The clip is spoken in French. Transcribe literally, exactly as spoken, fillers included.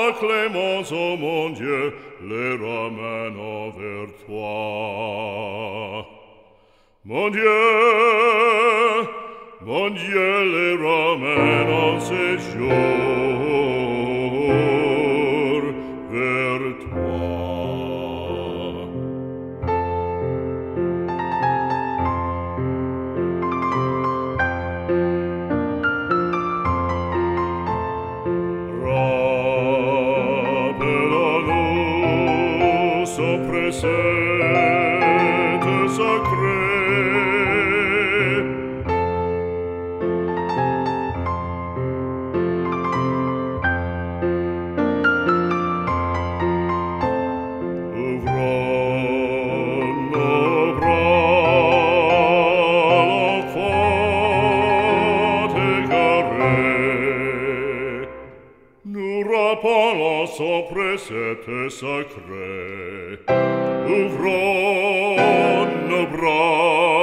clémence, ô mon Dieu, les ramène vers toi. Mon Dieu, mon Dieu, les ramène en séjour vers toi. Rappelons-nous son précepte sacré. Ouvrons nos bras, l'enfant égaré. Nous rappelons son précepte sacré. Ouvrons nos bras,